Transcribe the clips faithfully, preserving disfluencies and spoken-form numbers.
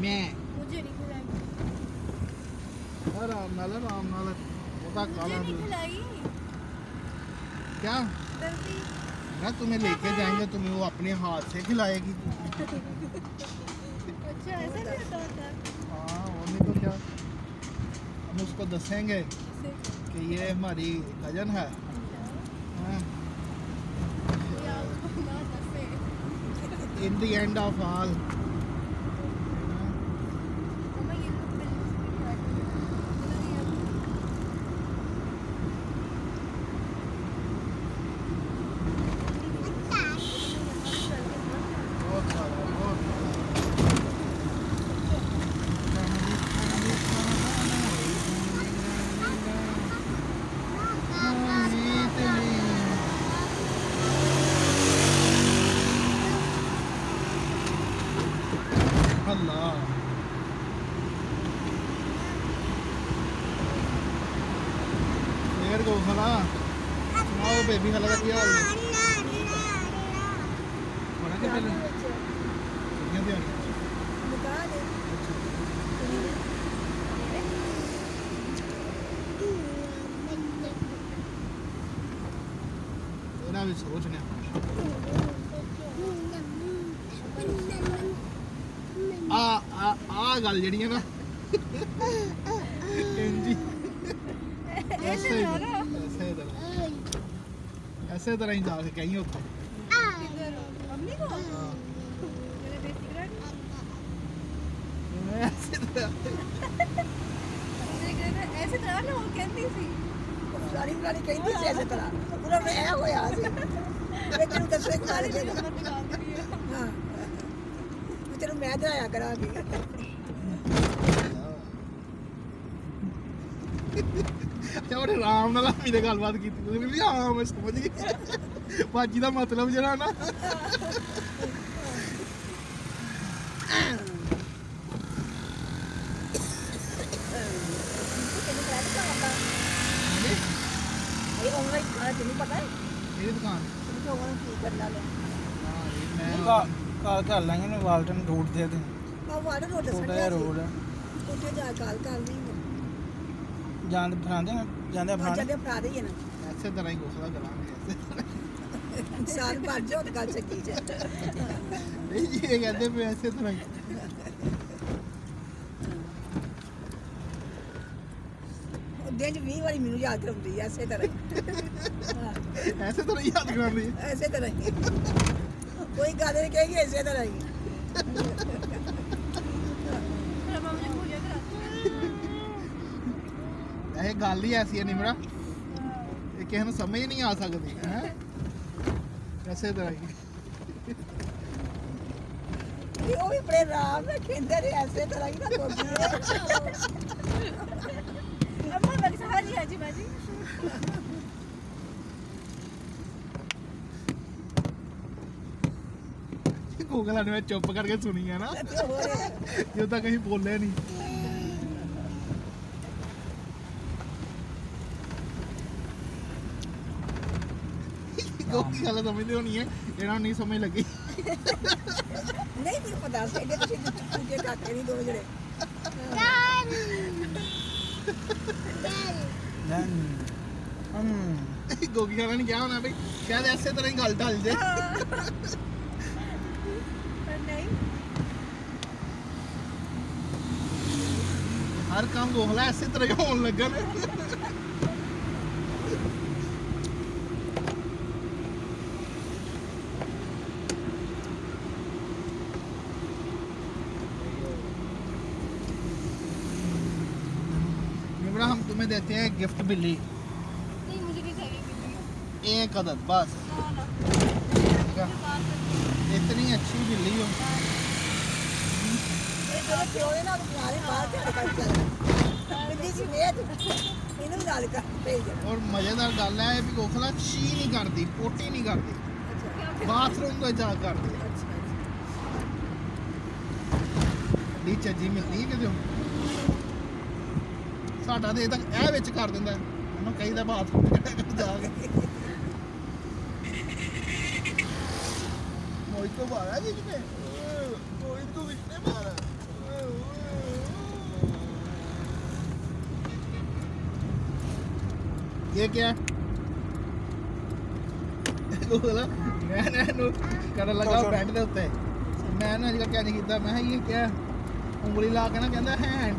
मैं मुझे नहीं खिलाई आराम नाल आराम नाल ओदा काला मुझे नहीं खिलाई क्या गलती ना तुम्हें लेके जाएंगे तुम्हें वो अपने हाथ से खिलाएगी अच्छा ऐसा भी होता है हाँ और नहीं तो क्या हम उसको दसेंगे कि ये हमारी कजन है in the end of all को खला सुनाओ बेबी खला का क्या हाल है बड़ा के पहले कितने दिहाड़ी बता दे तेरा भी सोचने आ आ आ गल जड़ी है ना इंजी ऐसे ऐसे तरह ऐसे तरह ही जाके कहीं होते मम्मी को मेरे बेटी ग्रेड ऐसे तरह ऐसे तरह ना वो कहती सी सारी पुरानी कहती सी ऐसे तरह पूरा मैं होया सी लेकिन तो से सारी जगह हां तेरे मैं दराया करांगी बड़े आराम नाल मेरे गलबात की हाँ मैं समझ गई भाजी का मतलब जरा ना वाल्टन रोड थे रोड ਜਾਂਦੇ ਫਰਾਂਦੇ ਨਾ ਜਾਂਦੇ ਫਰਾਂਦੇ ਜਾਂਦੇ ਫਰਾਦੇ ਹੀ ਨਾ ਐਸੇ ਤਰ੍ਹਾਂ ਹੀ ਕੋਸਲਾ ਕਰਾਂਗੇ ਇਨਸਾਨ ਭਰ ਜਾਓ ਤੇ ਗੱਲ ਚੱਕੀ ਜਾ ਨਹੀਂ ਜੀ ਇਹ ਕਹਿੰਦੇ ਵੀ ਐਸੇ ਤਰ੍ਹਾਂ ਹੀ ਉਹਦੇ ਚ ਵੀਹ ਵਾਰੀ ਮੈਨੂੰ ਯਾਦ ਕਰਾਉਂਦੀ ਐ ਐਸੇ ਤਰ੍ਹਾਂ ਹੀ ਐਸੇ ਤਰ੍ਹਾਂ ਹੀ ਯਾਦ ਕਰਾਉਂਦੀ ਐਸੇ ਤਰ੍ਹਾਂ ਹੀ ਕੋਈ ਗੱਲ ਨਹੀਂ ਕਹੇਗੀ ਐਸੇ ਤਰ੍ਹਾਂ ਹੀ ਇਹ ਗੱਲ ਹੀ ਐਸੀ ਹੈ ਨਿਮਰਾ ਇਹ ਕਿਸੇ ਨੂੰ ਸਮਝ ਨਹੀਂ ਆ ਸਕਦੀ ਹੈ ਐਸੇ ਤਰ੍ਹਾਂ ਹੀ ਇਹ ਉਹ ਵੀ ਬੜੇ ਆਰਾਮ ਨਾਲ ਖੇਡਦੇ ਨੇ ਐਸੇ ਤਰ੍ਹਾਂ ਹੀ ਨਾ ਕੋਦੀ ਹੈ ਅਮਾ ਮੈਂ ਸਾਜੀ ਹਾਜੀ ਬਾਜੀ ਗੂਗਲ ਨੇ ਚੁੱਪ ਕਰਕੇ ਸੁਣੀ ਹੈ ਨਾ ਜੋ ਤਾਂ ਕहीं ਬੋਲੇ ਨਹੀਂ ਕੋਈ ਗੱਲ ਸਮਝਦੇ ਹੋਣੀ ਹੈ ਇਹਨਾਂ ਨੂੰ ਨਹੀਂ ਸਮਝ ਲੱਗੀ ਨਹੀਂ ਮੈਨੂੰ ਪਤਾ ਸੀ ਇਹਦੇ ਤੁਸੀਂ ਚੁੱਕੇ ਕਾਕੇ ਨਹੀਂ ਦੋ ਜਿਹੜੇ ਨਨ ਹਮ ਗੋਗੀ ਖਾਣਾ ਨਹੀਂ ਕਿਹਾ ਹੋਣਾ ਬਈ ਸ਼ਾਇਦ ਐਸੇ ਤਰ੍ਹਾਂ ਹੀ ਗੱਲ ਢਲ ਜੇ ਪਰ ਨਹੀਂ ਹਰ ਕੰਮ ਗੋਖਲਾ ਐਸੇ ਤਰ੍ਹਾਂ ਹੀ ਹੋਣ ਲੱਗਾ ਨਾ हम तुम्हें देते हैं गिफ्ट बिल्ली नहीं मुझे नहीं चाहिए बिल्ली एक अदद बस इतनी अच्छी बिल्ली हो और मजेदार गल है भी गोखला छी नहीं करती पोटी नहीं करती बाथरूम तो जा करती डी चजी मिलती है कि ਸਾਡਾ ਤੇ ਤੱਕ ਇਹ ਵਿੱਚ ਕਰ ਦਿੰਦਾ ਇਹਨੂੰ ਕਹੀਦਾ ਬਾਥਰੂਮ ਜਾ ਕੇ ਮੋਈ ਤੋਂ ਬਾਹਰ ਆ ਜੀ ਕਿਤੇ ਮੋਈ ਤੋਂ ਵਿੱਚ ਮਾਰਾ ये क्या है गोला मैं ना नु कर लगा बेड दे उत्ते मैं ना अजकल क्या नहीं कीता मैं ये क्या उंगली ला के ना कहंदा हैंड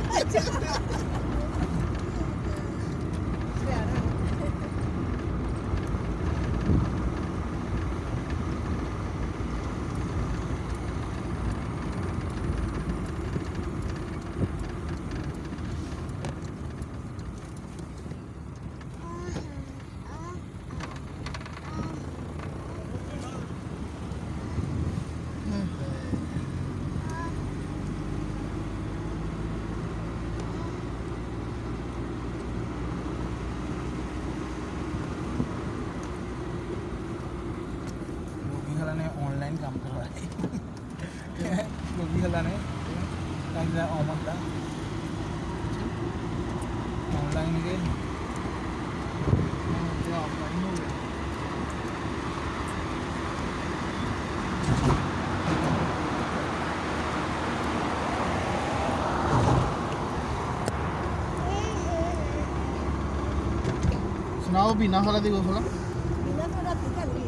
ने ऑनलाइन काम करवाया गोगी हला ने कांदा ऑमन दा ऑनलाइन के ऑफलाइन हो गया सुनाओ बिना हला दी गोसला बिना तो रात का नहीं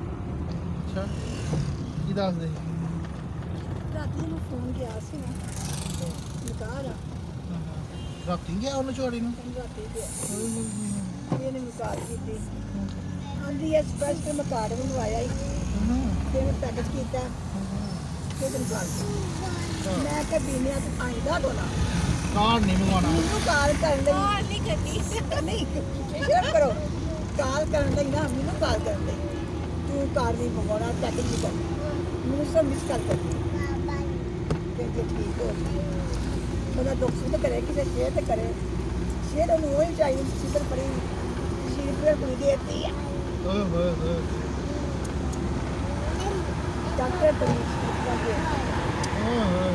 ਕੀ ਦੱਸਦੇ ਰਾਤੀ ਨੂੰ ਫੋਨ ਗਿਆ ਸੀ ਨਾ ਨਿਕਾਹ ਦਾ ਰਾਤੀ ਗਿਆ ਉਹਨੂੰ ਚੋੜੀ ਨੂੰ ਰਾਤੀ ਗਿਆ ਇਹਨੇ ਨਿਕਾਹ ਕੀਤੀ ਆਂਦੀ ਐ ਸਪੈਸ਼ਲ ਮੈਂ ਕਾਰਡ ਬਣਵਾਇਆ ਹੀ ਤੇ ਮੈਂ ਪੈਕੇਜ ਕੀਤਾ ਤੇ ਨਿਕਾਹ ਮੈਂ ਕਿ ਬੀਨਿਆ ਤੂੰ ਆਇਦਾ ਬੋਲਾ ਕਾਰਡ ਨਹੀਂ ਮੰਗਵਾਉਣਾ ਮੈਨੂੰ ਕਾਲ ਕਰਨ ਲਈ और नहीं करनी ਨਹੀਂ ਸ਼ੇਅਰ ਕਰੋ ਕਾਲ ਕਰਨ ਲਈ ਨਾ ਮੈਨੂੰ ਕਾਲ ਕਰਨ ਲਈ ਤੂੰ ਕਾਰ ਨਹੀਂ ਮੰਗਵਾਉਣਾ ਪੈਕੇਜ ਨਹੀਂ ਕਰਨਾ ਮੈਨੂੰ ਸਭ ਮਿਸ ਕਰ ਕਰ ਕਹਿੰਦੇ ਠੀਕ ਹੋ ਉਹਦਾ ਦੁੱਖ ਸੁੱਧ ਕਰੇ ਕਿਸੇ ਸ਼ੇਅਰ ਤੇ ਕਰੇ ਸ਼ੇਅਰ ਨੂੰ ਉਹੀ ਚਾਹੀਦੀ ਸਿੱਧਰ ਪੜੀ ਸ਼ੀਰ ਫਿਰ ਕੋਈ ਦੇਤੀ ਆ ਓਏ ਹੋਏ ਹੋਏ ਡਾਕਟਰ ਤੋਂ ਓਏ ਹੋਏ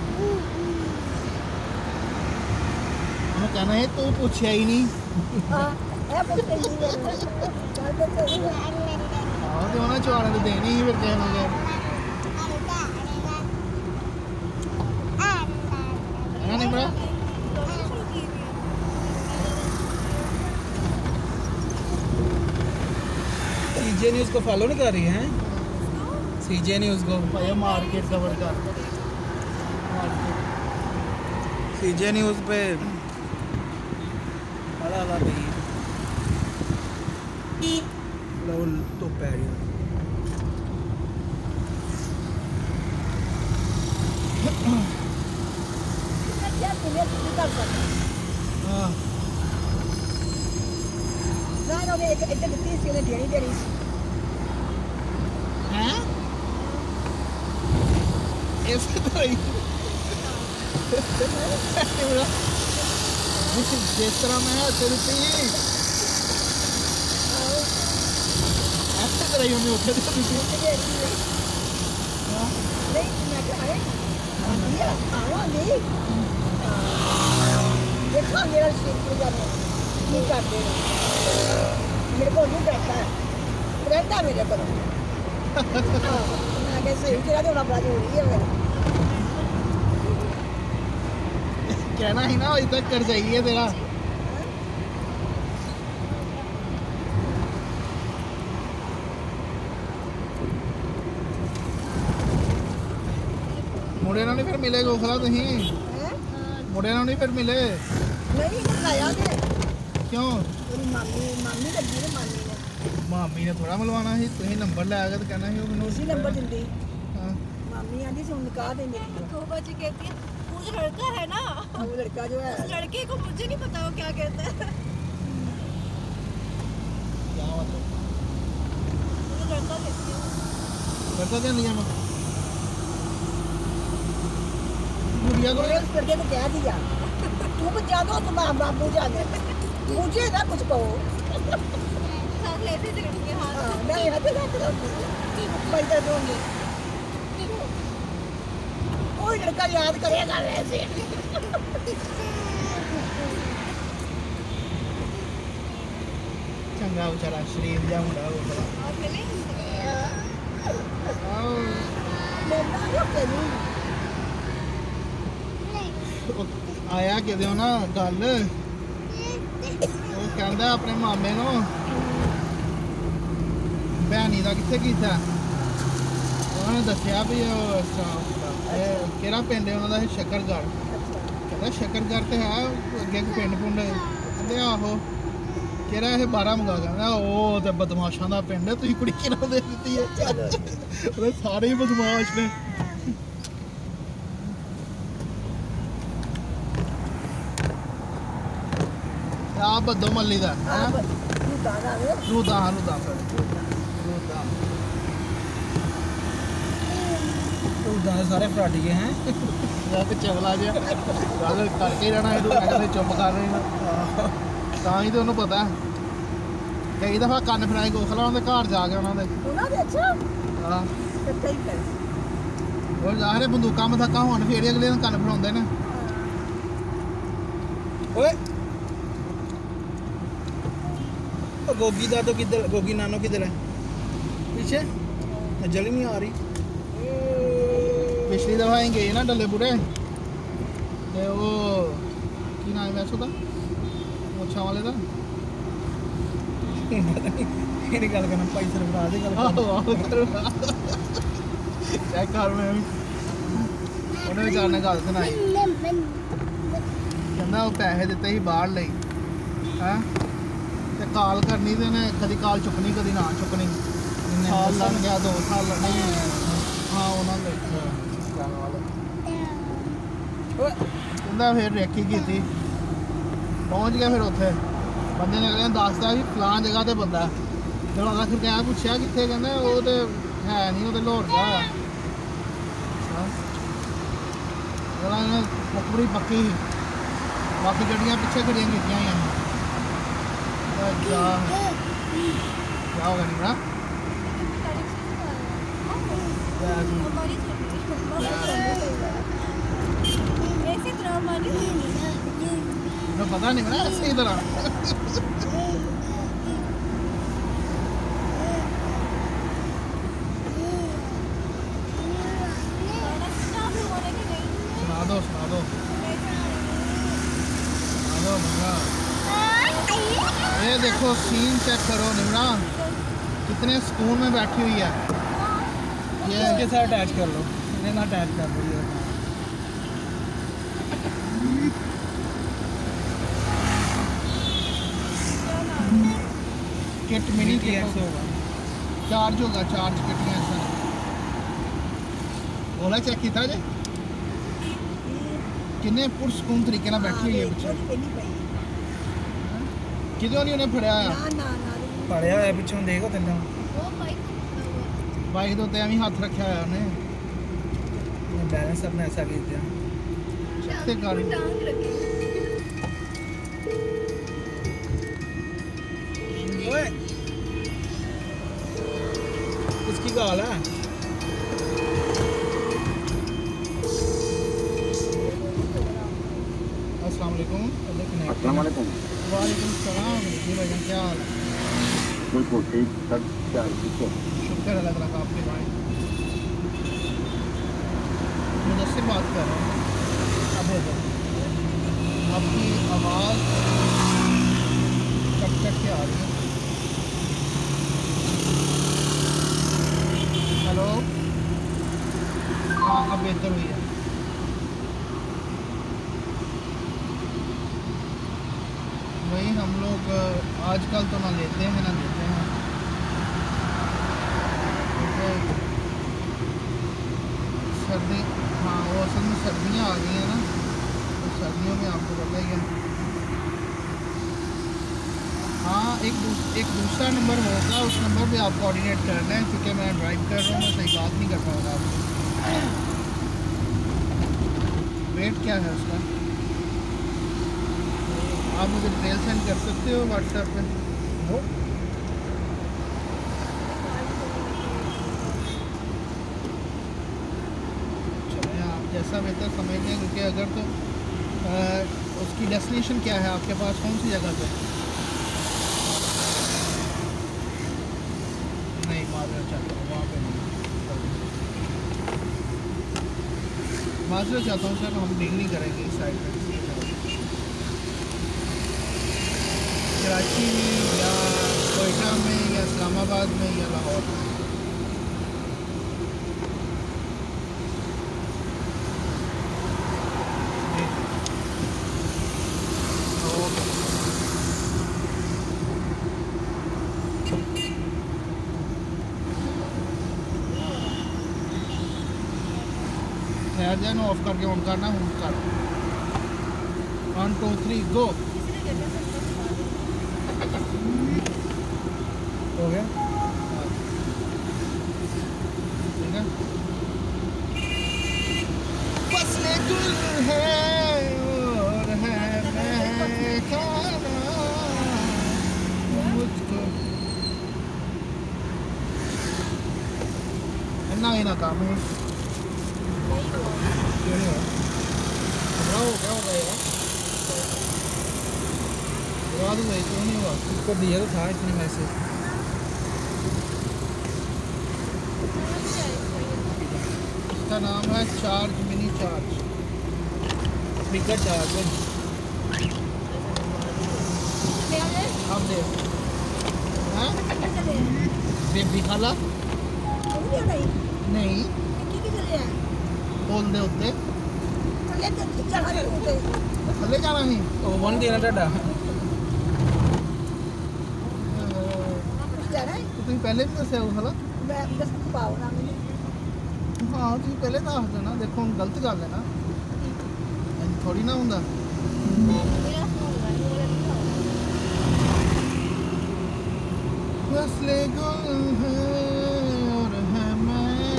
ਮੈਂ ਕਹਿੰਦਾ ਹੈ ਤੂੰ ਪੁੱਛਿਆ ਹੀ ਨਹੀਂ ਹਾਂ ਇਹ ਪੁੱਛਦੇ ਨਹੀਂ ਮੈਨੂੰ ਡਾਕਟਰ ਤੋਂ ਆਹ ਤੇ ਉਹਨਾਂ ਚਵਾਣੇ ਤੇ ਦੇਣੀ ਸੀ ਫਿਰ ਕਿਸੇ ਨੂੰ ਗਿਆ ਹੈ ਨਹੀਂ ਬੜਾ सीजे न्यूज़ को फॉलो नहीं कर रही हैं सीजे न्यूज़ को भाई मार्केट कवर कर सीजे न्यूज़ पे बड़ा वाला भाई लो तो पैर क्या तुम्हें कुछ कर सकता हाँ ना ना एक एक तीस की ने देनी देनी हैं ऐसे तो ही जिस तरह मैं ऐसे रुपये ऐसे तरह ही उन्हें उठे थे नहीं मैं क्या है ये आवा नहीं देखा मेरा शेर को जाने नहीं करते मेरे को नहीं बैठा है रहता मेरे को मैं कैसे तेरा तो बड़ा जरूरी है मेरा कहना ही ना अभी तक कर जाइए तेरा मुड़े ना नहीं फिर मिले गोखला तुही मुड़े ना नहीं फिर मिले नहीं बुलाया ने क्यों मेरी मामी मामी लगी ने मामी ने मामी ने थोड़ा मिलवाना ही तुही नंबर ले आगे तो कहना ही वो मैंने उसी नंबर दिंदी हाँ मामी आंधी से निकाह दे मेरी तोबा जी कहती है वो जो लड़का है ना वो लड़का जो है उस लड़के को मुझे नहीं पता वो क्या कहता है क्या मतलब वो जो लड़का कहती है करता क्या नहीं है मैं मुड़िया को उस लड़के को कह दिया तू बचा दो तुम बाबू जाने मुझे ना कुछ कहो साथ लेते थे लड़के हाथ हाँ, मैं यहाँ पे रख रहा हूँ पैसा दूंगी कोई लड़का याद करेगा वैसे चंगा बेचारा शरीर जा मुंडा वो बड़ा और मिले आओ लेना है कि नहीं आया कहते हो ना गल वो ਕਹਿੰਦਾ ਆਪਣੇ ਮਾਮੇ ਨੂੰ ਭੈਣੀ ਦਾ ਕਿੱਥੇ ਕੀਤਾ ਉਹਨਾਂ ਨੇ ਦੱਸਿਆ ਵੀ ਉਹ ਇਹ ਕਿਹੜਾ ਪਿੰਡ ਹੈ ਉਹਨਾਂ ਦਾ ਸ਼ੱਕਰਗੜ੍ਹ ਕਹਿੰਦਾ ਸ਼ੱਕਰਗੜ੍ਹ ਤੇ ਹੈ ਅੱਗੇ ਪਿੰਡ ਪੁੰਡ ਕਹਿੰਦੇ ਆਹੋ ਕਿਹੜਾ ਇਹ ਬਾਰਾਂ ਮੰਗਾ ਕਹਿੰਦਾ ਉਹ ਤੇ ਬਦਮਾਸ਼ਾਂ ਦਾ ਪਿੰਡ ਹੈ ਤੁਸੀਂ ਕੁੜੀ ਕਿਹਨਾਂ ਦੇ ਦਿੱਤੀ ਹੈ ਉਹ ਸਾਰੇ ਹੀ ਬਦਮਾਸ਼ ਨੇ ਆ ਬੱਦੋ ਮੱਲੀ ਦਾ ਹੈ ਰੂਦਾ ਹਾਂ ਰੂਦਾ ਰੂਦਾ ਰੂਦਾ ਦੇ ਸਾਰੇ ਫਰਾਟੀਏ ਹੈ ਯਾ ਤੇ ਚਵਲਾ ਜਿਹਾ ਗੱਲ ਕਰਕੇ ਰਹਿਣਾ ਇਹਨੂੰ ਕਹਿੰਦੇ ਚੁੱਪ ਕਰ ਰਹੇ ਨੇ ਤਾਂ ਹੀ ਤੇ ਉਹਨੂੰ ਪਤਾ ਕਈ ਦਫਾ ਕੰਨ ਫਰਾਈ ਗੋਖਲਾ ਉਹਨਾਂ ਦੇ ਘਰ ਜਾ ਕੇ ਉਹਨਾਂ ਦੇ ਉਹਨਾਂ ਦੇ ਅੱਛਾ ਹਾਂ ਕਿੱਥੇ ਹੀ ਫਿਰ ਉਹ ਜ਼ਾਹਰੇ ਬੰਦੂਕਾਂ ਮਥਾਕਾਂ ਹੋਣ ਫੇਰ ਅਗਲੇ ਨੂੰ ਕੰਨ ਫੜਾਉਂਦੇ ਨੇ ਓਏ ਉਹ ਗੋਗੀ ਦਾ ਤਾਂ ਕਿੱਧਰ ਗੋਗੀ ਨਾਨੋ ਕਿੱਧਰ ਹੈ ਪਿੱਛੇ ਜਲ ਨਹੀਂ ਆ ਰਹੀ ਪਿਛਲੀ ਦਫਾ ਅਸੀਂ ਗਏ ਨਾ ਡੱਲੇ ਬੁੜੇ ਤੇ ਉਹ ਕੀ ਨਾਮ ਹੈ ਵੈਸੋ ਦਾ ਮੁੱਛਾਂ ਵਾਲੇ ਦਾ ਇਹਦੀ ਗੱਲ ਕਰਨਾ ਭਾਈ ਸਰਫਰਾਜ਼ ਦੀ ਗੱਲ ਆਹੋ ਆਹੋ ਚੈੱਕ ਕਰ ਮੈਂ ਵੀ ਉਹਨੇ ਵਿਚਾਰ ਨੇ ਗੱਲ ਸੁਣਾਈ ਕਹਿੰਦਾ ਉਹ ਪੈਸੇ ਦਿੱਤੇ ਸੀ ਬਾਹਰ ਲਈ ਹੈਂ ਤੇ ਕਾਲ ਕਰਨੀ ਤੇ ਨੇ ਕਦੀ ਕਾਲ ਚੁੱਕਣੀ ਕਦੀ ਨਾ ਚੁੱਕਣੀ ਸਾਲ ਲੰਘ ਗਿਆ ਦੋ ਸਾਲ ਨਹੀਂ ਹਾਂ ਉਹਨਾਂ ਦੇ ਜਾਣ ਵਾਲੇ ਕਹਿੰਦਾ ਫਿਰ ਰੇਖੀ ਕੀਤੀ ਪਹੁੰਚ ਗਿਆ ਫਿਰ ਉੱਥੇ ਬੰਦੇ ਨੇ ਅਗਲੇ ਦੱਸਦਾ ਵੀ ਫਲਾਂ ਜਗ੍ਹਾ ਤੇ ਬੰਦਾ ਜਦੋਂ ਅਗਲਾ ਫਿਰ ਕਿਹਾ ਪੁੱਛਿਆ ਕਿੱਥੇ ਕਹਿੰਦਾ ਉਹ ਤੇ ਹੈ ਨਹੀਂ ਉਹ ਤੇ ਲਾਹੌਰ ਗਿਆ ਹੋਇਆ ਅਗਲਾ ਨੇ ਪੂਰੀ ਪੱਕੀ ਬਾਕੀ ਗੱਡੀਆਂ ਪਿੱਛੇ ਖੜੀਆਂ ਕੀਤੀਆਂ ਹੋਈਆਂ क्या क्या होगा निमरा ऐसे ड्रामा नहीं तो पता नहीं ना ऐसे ही तरह सुना दो सुना दो सुना दो मंगा ये देखो सीन चेक करो निमरा कितने सुकून में बैठी हुई है ये इसके साथ अटैच कर लो इन्हें ना अटैच कर लो ये किट मिनी की किट एक्स होगा चार्ज होगा चार्ज किट में ऐसा ओला चेक किया जे किन्ने पुरसकून तरीके नाल बैठी हुई है पीछे किदों नहीं उन्हें फड़िया ਨਾ ਨਾ ਨਾ पड़िया होया पिछों देखो तेन वो बाइक बाइक तो एवं हाथ रखा है उन्हें बैलेंस अपना ऐसा कर दिया ते गाड़ी टांग रखी ओए किसकी गाल है अस्सलाम वालेकुम अस्सलाम वालेकुम। वालेकुम सलाम जी भाईजान क्या हाल है बिल्कुल ठीक सब क्या ठीक है शुक्र अल्लाह ताला का आपके भाई मुदस्सिर बात कर रहा हूँ अब हो जाओ आपकी आवाज़ कट कट के आ रही है हेलो हाँ अब बेहतर हुई है वही हम लोग आजकल तो ना लेते हैं ना देते हैं क्योंकि सर्दी हाँ वो असल में सर्दियाँ आ गई हैं ना तो सर्दियों में आपको पता ही है हाँ एक दूस, एक दूसरा नंबर होगा उस नंबर पे आप कोऑर्डिनेट करना है क्योंकि मैं ड्राइव कर रहा हूँ मैं सही बात नहीं कर पाऊँगा आपको वेट क्या है उसका आप मुझे डिटेल सेंड कर सकते हो व्हाट्सएप पे हो चलिए आप जैसा बेहतर समझ लें क्योंकि अगर तो आ, उसकी डेस्टिनेशन क्या है आपके पास कौन सी जगह पे नहीं माजरा चाहता हूँ वहाँ पे नहीं माजरा चाहता हूँ सर हम डील नहीं करेंगे इस साइड पे कराची में या कोयटा में या इस्लामाबाद में या लाहौर में। ठहर जाए ना, ऑफ करके ऑन करना, ऑन कर। One two three go. हो गया ठीक है। फसलें गुल है और है मैं खाना मुझको इतना ही ना काम है। क्यों नहीं हुआ? क्या हो क्या हो गया यार? रात हो गई, क्यों नहीं हुआ? उसको दिया तो था इतने मैसेज। इसका नाम है charge mini charge speaker charge है। अब दे हाँ बेबी खाला नहीं बोल दे उत्ते थले जाना नहीं ओवन देना टाडा तुम पहले भी दसिया खाला हाँ तुम पहले दस देना। देखो हम गलत गल है ना, थोड़ी ना होंगे। फसले गुल है और है मैं।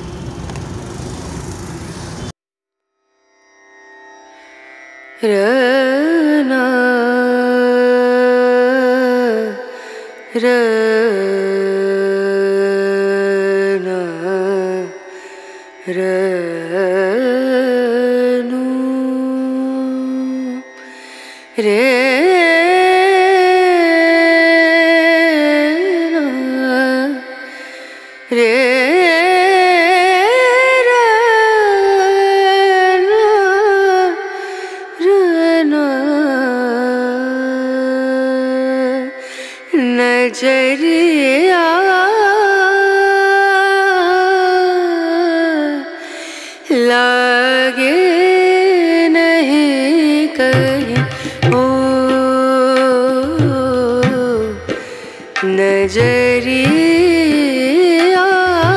रना रना रनु रे रे नजरिया लागे नहीं कहीं ओ नजरिया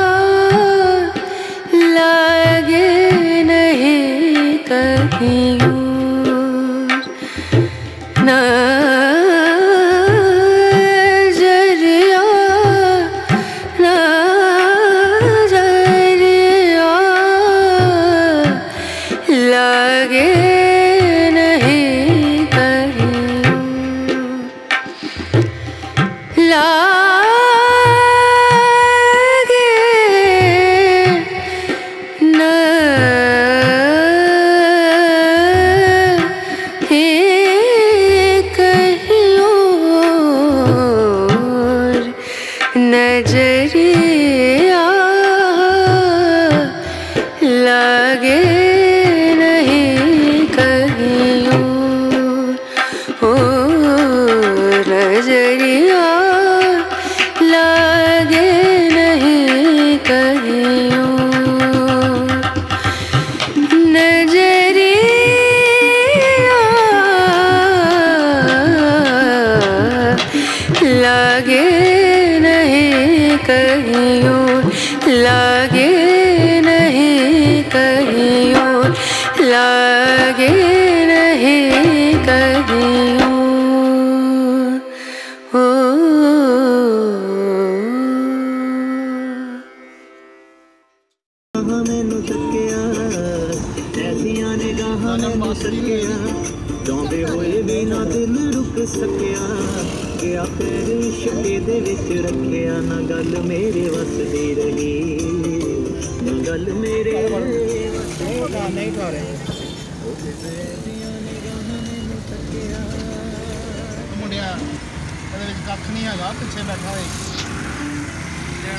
लागे नहीं कहीं नजरिया नजरिया लागे नहीं कहीं लागे नहीं कहीं और नजरिया लागे नहीं कहीं और नजरिया लागे नहीं कहीं और नजरिया लागे नहीं कहीं और लागे नहीं कहीं और लागे नहीं कहीं और ओ ਮੈਨੂੰ ਸੱਕਿਆ ਐਸੀਆਂ ਨਿਗਾਹਾਂ ਮੈਨੂੰ ਸੱਕਿਆ ਚਾਹੁੰਦੇ ਹੋਏ ਵੀ ਨਾ ਦਿਲ ਰੁਕ ਸਕਿਆ ਕਿ ਤੇਰੇ ਇਸ਼ਕੇ ਦੇ ਵਿੱਚ ਰੱਖਿਆ ਨਾ ਗੱਲ ਮੇਰੇ ਵੱਸ ਦੀ ਰਹੀ ਨਾ ਗੱਲ ਮੇਰੇ नहीं खा रहे मुंडिया कख नहीं है पिछे बैठा है।